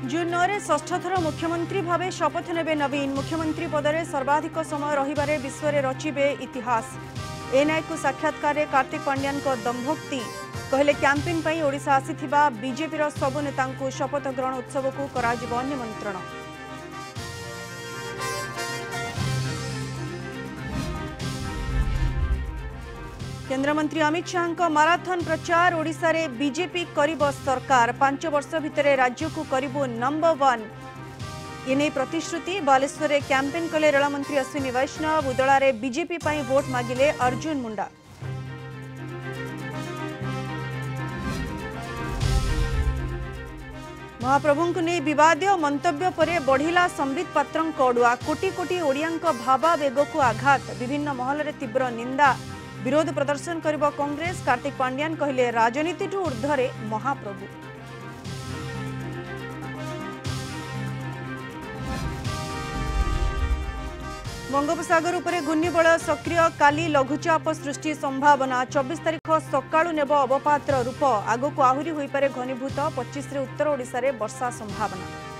जून 9 षष्ठ थर मुख्यमंत्री भावे शपथ नेबे नवीन। मुख्यमंत्री पदरे सर्वाधिक समय रहिबारे विश्व में रचिबे इतिहास। एनआई को साक्षात्कार कार्तिक पांड्यान को दंभोक्ति कहले कैंपेन पई ओडिशा आसीथिबा बीजेपी रो सबु नेतांकु शपथ ग्रहण उत्सव को कराजिबो निमंत्रण। केंद्र मंत्री अमित शाह का माराथन प्रचार। ओडिशा रे बीजेपी करिबो सरकार 5 वर्ष भितरे राज्य को करिबो नंबर 1 इने प्रतिश्रुति। बालेश्वर रे कैंपेन कले रेल मंत्री अश्विनी वैष्णव। उदला रे बीजेपी पई वोट मागिले अर्जुन मुंडा। महाप्रभु को नहीं विवादीय मंतव्य पर बढ़िला संबित पात्रं अड़ुआ। कोटी कोटी ओडियांक भावावेग को आघात। विभिन्न महल रे तीव्र निंदा। विरोध प्रदर्शन करिबो कांग्रेस। कार्तिक पांड्यान कहले राजनीति ठू ऊर्ध्वरे महाप्रभु। बंगोपसागर उपरे घूर्णिबलय सक्रिय। काली लघुचाप सृष्टि संभावना। 24 तारिख सकाळु नेब अवपातर रूप। आगो को आहुरी होई पारे घनीभूत। 25 रे उत्तर ओडिशा रे वर्षा संभावना।